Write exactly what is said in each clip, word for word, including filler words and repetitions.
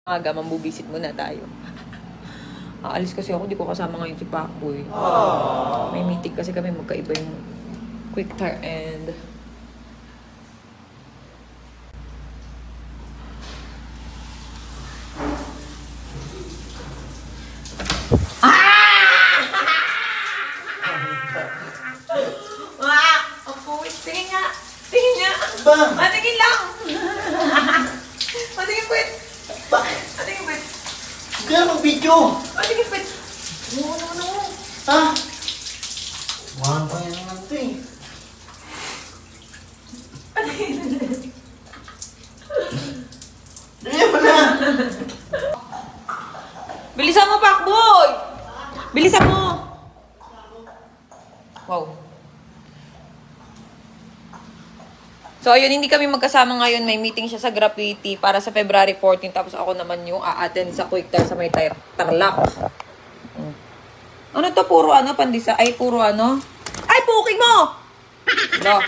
Aga, mambubisit muna tayo. Aalis kasi ako, di ko kasama ngayon si Pacboy. May meeting kasi kami, magkaiba yung quick tire and... Ah! Ah! Ako, tingin nga! Tingin nga! Ah, tingin lang! Ah, tingin po eh! Bakit? Ah, tingin po eh! Hindi ka mag-video! Ah, tingin po eh! No, no, no! Ha? Mahal pa yan naman ito eh. Ah, tingin na! Dali mo na! Bilisan mo, Pacboy! Bilisan mo! Wow. So, ayun, hindi kami magkasama ngayon. May meeting siya sa Graffiti para sa February fourteen. Tapos ako naman yung a-attend sa Quick Tire sa may tar Tarlac. Hmm. Ano to? Puro ano? Pandisa? Ay, puro ano? Ay, puking mo! No.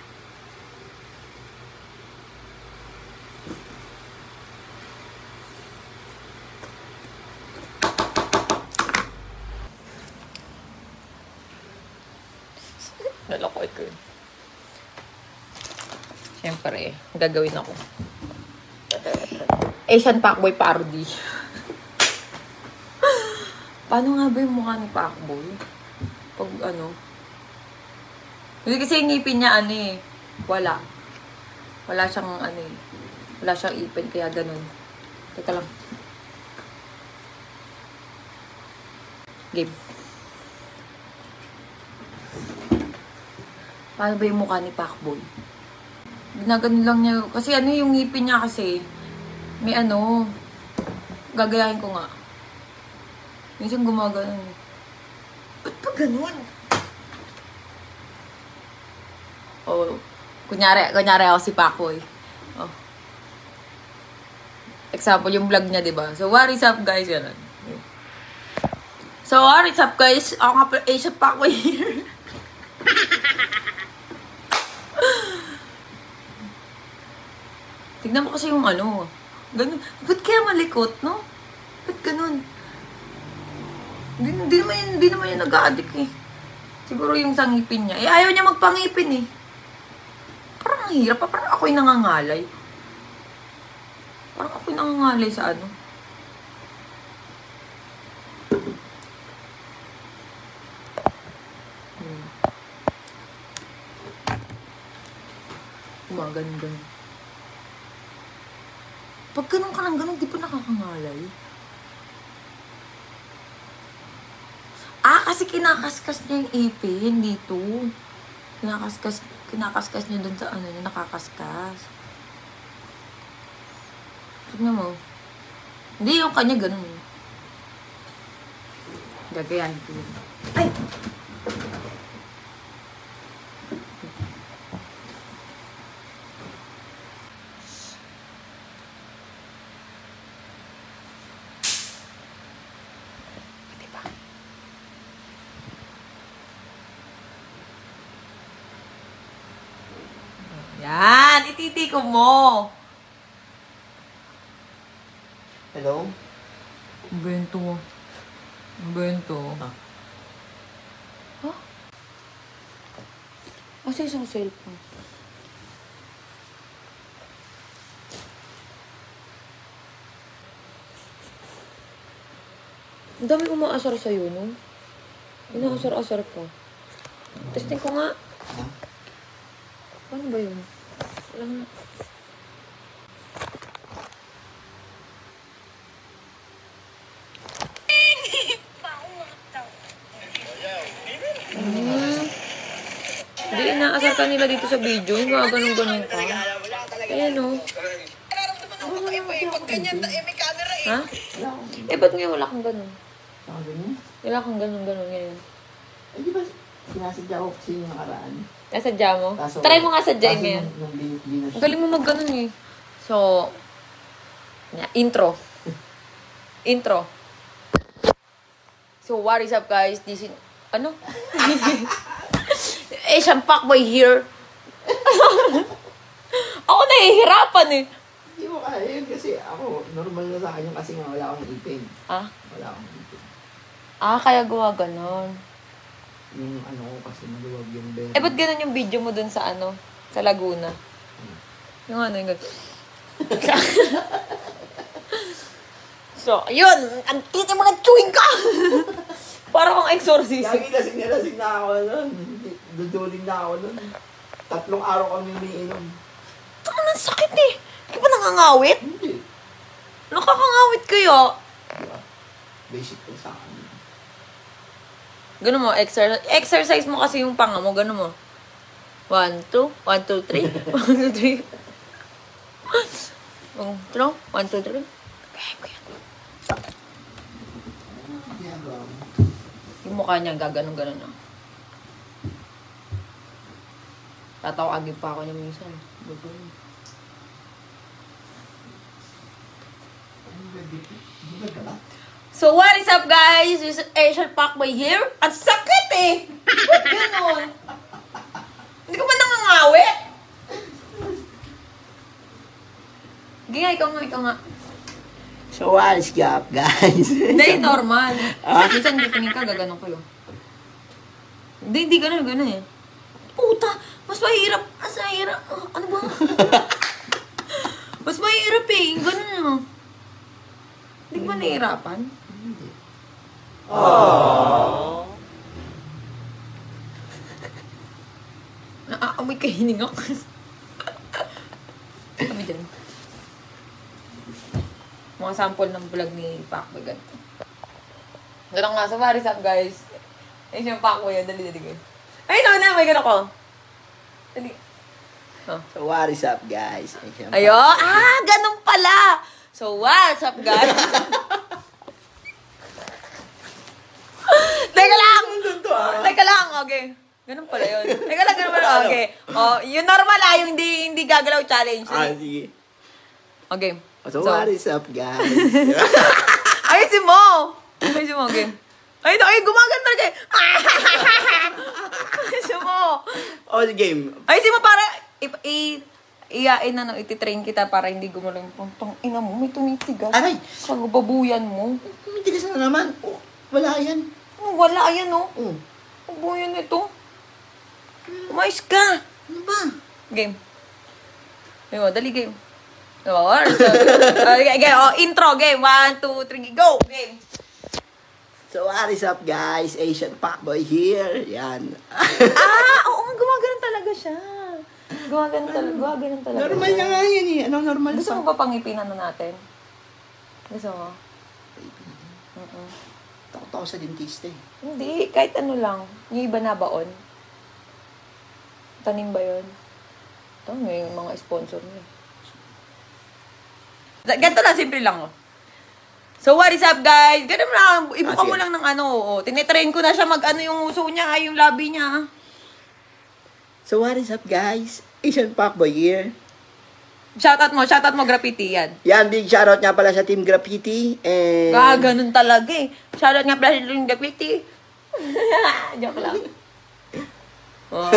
Nalakoy ko yun. Siyempre, gagawin ako. Asian Pacboy parody. Paano nga ba yung mukha ni Pacboy? Pag ano? Hindi kasi yung ngipin niya ano eh. Wala. Wala siyang ano eh. Wala siyang ipin kaya ganun. Teka lang. Game. Paano ba yung mukha ni Pacboy? Ginaganon lang niya. Kasi ano yung ngipin niya kasi. May ano. Gagayahin ko nga. Minsan gumaganon. Ba't pa ganun? Oh. Kunyari, kunyari ako si Pacboy. Oh. Example, yung vlog niya, diba? So, what is up, guys? Yan. So, what is up, guys? Ako nga pala, Asian Pacboy here. Tignan mo kasi yung ano. Ganun. Ba't kaya malikot, no? Ba't ganun? Hindi, hindi naman yun, hindi naman yun nag-a-addict eh. Siguro yung sa ngipin niya. Eh, ayaw niya magpangipin eh. Parang ang hirap pa. Parang ako'y nangangalay. Parang ako'y nangangalay sa ano. Hmm. Gumaganon-ganon. Pag ganun ka lang ganun, di pa nakakangalay? Ah, kasi kinakaskas niya yung ipin dito. Kinakaskas, kinakaskas niya dun sa ano niya, nakakaskas. Tignan mo. Hindi, yung kanya ganun. Gagayan ko yun. Ay! Yan! Ititiko mo! Hello? Bento. Bento. Ah. Huh? Asa isang cellphone? Ang dami umaasar sa'yo, no? Inaasar-asar ka. Testing ko nga. Huh? Paano ba yun? Walang... Hmm. Hindi, inaasar ka nila dito sa video. Yung mga ganun-ganun ka. Ayan o. Ha? Eh, ba't ngayon wala kang ganun? Wala kang ganun-ganun ngayon. Eh, di ba sinasadya ko kasi yung nakaraan? Nasadya mo? Kaso, Try mo nga sadyain kaso ngayon. nung- nung bin- binas- Ang galing mo mag ganun eh. So, yeah, intro. Intro. So, what is up guys? This is, ano? Asian Pacboy here. Ako nahihirapan eh. Hindi mo kaya yun. kasi ako, normal na sa akin yung kasi nga wala akong ipin. Ah? Wala akong ipin. Ah, kaya gawa ganon. Yung ano ko kasi maluwag yung bed. Eh, ba't ganon yung video mo dun sa ano? Sa Laguna? Yung ano, yung ganon. So, yun. Ang titi mga chewing ka! Parang kang exorcist. Lagi lasing na lasing na ako nun. Duduling na ako nun. Tatlong araw kami umiinom. Ang sakit eh. Hindi ba nangangawit? Hindi. Nakakangawit kayo. Diba? Basic ko sa akin. Ganun mo, exercise. Exercise mo kasi yung panga mo. Ganun mo. One, two. One, two, three. One, two, three. One, two, one, two, three. Kaya ko yan. Ginagawa mo. Yung mukha niya, gaganon-ganon na. Tatawagin pa ako niya minsan. Gagawin. So, what is up, guys? This is Asian Pakboy here. Ang sakit eh! Ba't ganon? Hindi ko ba nangangawit? Sige nga, ikaw nga, ikaw nga. So, what's up, guys? Hindi, normal. Ah? Minsan hindi tingin ka, gaganon ko yun. Hindi, hindi ganon, ganon eh. Puta, mas mahirap. Mas mahirap. Oh, ano ba? Mas mahirap eh. Ganon eh. Hindi ko ba nahihirapan? Hindi. Aww. Naaamoy ka hininga ko. Kami dyan. Mga sample ng vlog ni Pakboy. Ganito. Ganun nga. So, what is up, guys? Ay, siya Pakboy yan. Dali, dali, guys. Ay, no, na. May gano'n ko. Dali. Oh. So, what is up, guys? Ayo. Ah, ganun pala. So, what's up, guys? Teka lang. Teka lang. Okay. Ganun pala yun. Teka lang, ganun pala. Okay. Oh, yung normal ah. Yung hindi, hindi gagalaw challenge. Ah, sige. Okay. So, what is up, guys? Ayusin mo! Ayusin mo, okay. Ay, ay, gumagano talaga eh. Ayusin mo. Oh, the game. Ayusin mo para, i, i, iyain na, no, ititrain kita para hindi gumalaw yung puntong ina mo. May tumitigas. Aray! Sa babuyan mo. Matigas na naman. Oh, wala yan. Oh, wala, ayan, no. Oh. Babuyan ito. Umayos ka. Ano ba? Game. Ayun, dali game. Oh, so, okay, okay, oh, intro, game. One, two, three, go! Game. So, what is up, guys? Asian Pakboy here. Yan. Ah, oo nga, gumagano'n talaga siya. Gumagano'n talaga, gumagano'n talaga. Normal na nga yan eh. Anong normal Gusto pa? mo ba pangipinan na natin? Gusto mo? Uh-uh. Takot ako sa dentista eh. Hindi, kahit ano lang. Yung iba na baon. Tanim ba yun? Ito, may mga sponsor niya. Ganito lang, simple lang. Oh. So, what is up, guys? Ganun lang. Ibuka mo lang ng ano. Oh. Tinitrain ko na siya mag-ano yung uso niya, ay yung labi niya. So, what is up, guys? Asian Pakboy here. Shoutout mo, shoutout mo, graffiti yan. Yan, big shoutout nga pala sa Team Graffiti. And... Ah, ganun talaga eh. Shoutout nga pala sa yung graffiti. Joke lang. Oh.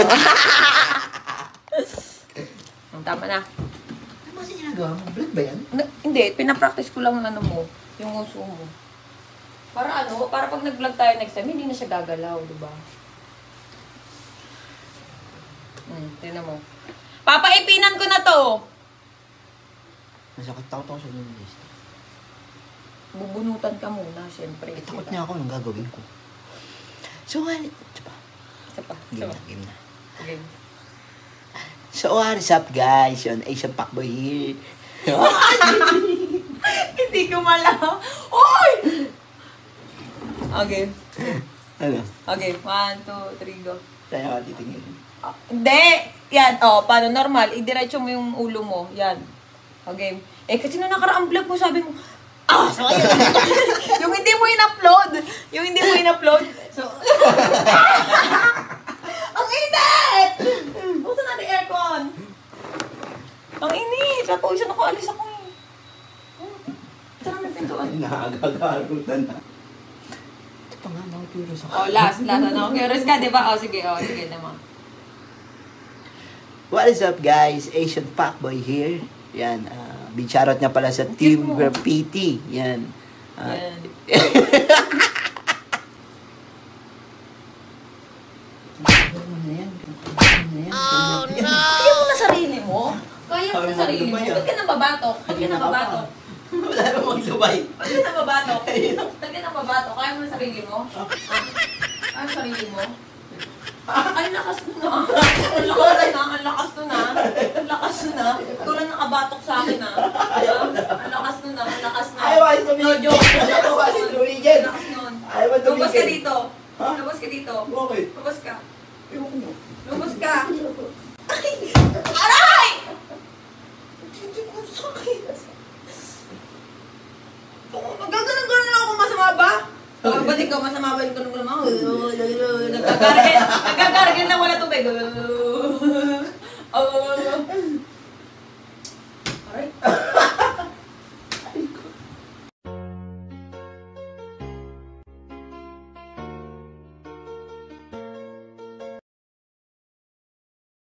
Tama na. Ano ba siya ginagawa mo? Vlog ba yan? Na, hindi, pinapractice ko lang ang ano mo, yung uso mo. Para ano, para pag nag-vlog tayo next time, hindi na siya gagalaw, di ba? Hmm, tingnan mo. Papaipinan ko na to! Masakit takot ako sa dentista. Bubunutan ka muna, syempre. Eh, takot niya ako nung gagawin ko. So, ano? Isa pa. Isa pa, isa Game pa. na, game na. Okay. So, what is up, guys? Yun, Asian Pakboy here. Hindi ko malaw. Oy! Okay. Ano? Okay, one, two, three, go. Tayo ka titingin. Ah, hindi! Yan, oh, paano normal? Idiretso mo yung ulo mo. Yan. Okay. Eh, kasi nung nakaraang vlog mo, sabi mo, ah, so, ayun. Yung hindi mo in-upload. Yung hindi mo in-upload. So, ang init! Buto natin aircon. Ang init. Papawisan ako, alis ako eh. Saan ang pintuan? Nakakagagutan na. Ito pa nga, mga curious ako. Oh, last, last. Ano? Curious ka, di ba? Oh, sige, oh, sige naman. What is up, guys? Asian Pakboy here. Yan, um... Big shoutout nga pala sa Team Graffiti. Yan. Ah, Yan. Kaya mo na sarili mo. Kaya mo na sarili mo. Ba't ka nababatok? Ba't ka nababatok? Wala namang lumay. Ba't ka nababatok? Ba't ka nababatok? Kaya mo na sarili mo? Ah, Kaya mo sarili mo? Ay, lakas nun ah. Ang lakas na, ang lakas nun ah. Ang lakas nun ah. Ikaw lang nakabatok sa akin ah. Ah, Ang lakas nun ah, ang lakas na. Ayaw kasi No tumigil. joke. Ayaw kasi tumigil. Ang lakas nun. Ayaw ba Lumabas ka tumigil? dito. Ha? Lumabas ka dito. Bakit? Lumabas ka. Ewan ko. Lumabas ka. Ay! Aray! Hindi ko sakit. Gaganon-ganon lang ako, masama ba? Oh, ba't ikaw masama ba yung ganun naman? Nagkakaragin. Nagkakaragin lang wala tubig. Oh.